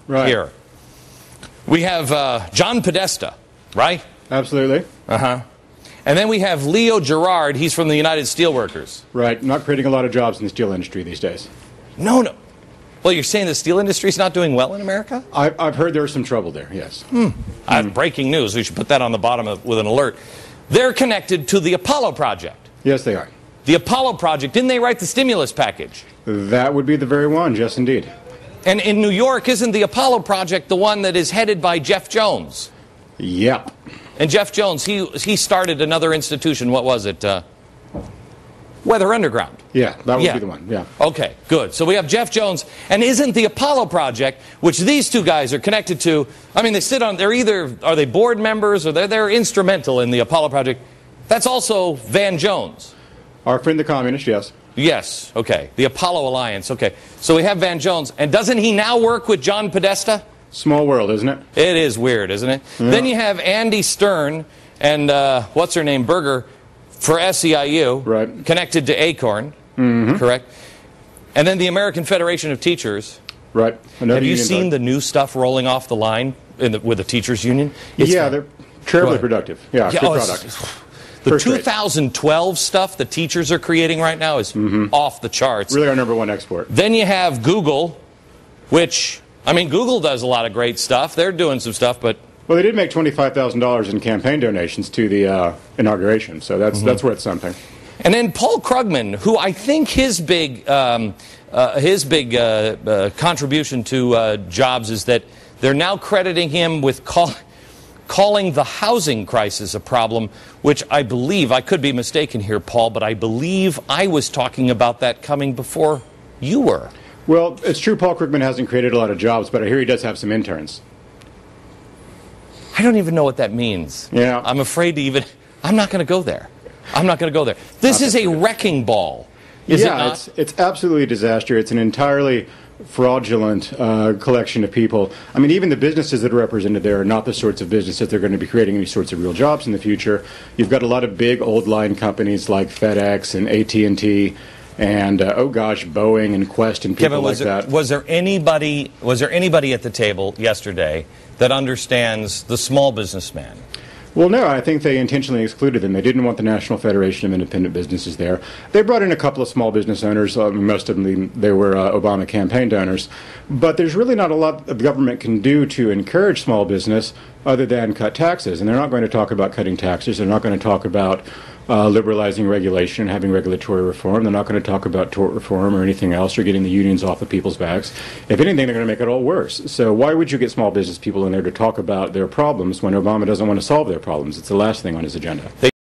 here. We have John Podesta, right? Absolutely. Uh-huh. And then we have Leo Gerard. He's from the United Steelworkers. Right. Not creating a lot of jobs in the steel industry these days. No. Well, you're saying the steel industry is not doing well in America? I've heard there's some trouble there, yes. Breaking news. We should put that on the bottom with an alert. They're connected to the Apollo project. Yes, they are. The Apollo project. Didn't they write the stimulus package? That would be the very one, yes, indeed. And in New York, isn't the Apollo project the one that is headed by Jeff Jones? Yep. And Jeff Jones, he started another institution. What was it? Weather Underground. Yeah, that would be the one, yeah. Okay, good. So we have Jeff Jones. And isn't the Apollo project, which these two guys are connected to, I mean, are they board members or they're instrumental in the Apollo project. That's also Van Jones. Our friend the communist, yes. Yes, okay. The Apollo Alliance, okay. So we have Van Jones. And doesn't he now work with John Podesta? Small world, isn't it? It is weird, isn't it? Yeah. Then you have Andy Stern and, what's her name, Berger, for SEIU, right, connected to ACORN, correct? And then the American Federation of Teachers. Right. Have you seen the new stuff rolling off the line with the teachers union? They're terribly productive. Yeah, good product. The 2012 stuff the teachers are creating right now is off the charts. Really our #1 export. Then you have Google, which, I mean, Google does a lot of great stuff. They're doing some stuff, but... Well, they did make $25,000 in campaign donations to the inauguration, so that's worth something. And then Paul Krugman, who I think his big contribution to jobs is that they're now crediting him with calling the housing crisis a problem, which I believe, I could be mistaken here, Paul, but I believe I was talking about that coming before you were. Well, it's true Paul Krugman hasn't created a lot of jobs, but I hear he does have some interns. I don't even know what that means. Yeah. I'm afraid to even... I'm not going to go there. I'm not going to go there. This is a wrecking ball, is it not? It's absolutely a disaster. It's an entirely fraudulent collection of people. I mean, even the businesses that are represented there are not the sorts of businesses that are going to be creating any sorts of real jobs in the future. You've got a lot of big old line companies like FedEx and AT&T and Boeing and Quest and people like that. Was there anybody at the table yesterday that understands the small businessman? Well, no, I think they intentionally excluded them. They didn't want the National Federation of Independent Businesses there. They brought in a couple of small business owners. Most of them, they were Obama campaign donors. But there's really not a lot the government can do to encourage small business other than cut taxes. And they're not going to talk about cutting taxes. They're not going to talk about liberalizing regulation, having regulatory reform. They're not going to talk about tort reform or anything else or getting the unions off of people's backs. If anything, they're going to make it all worse. So why would you get small business people in there to talk about their problems when Obama doesn't want to solve their problems? It's the last thing on his agenda.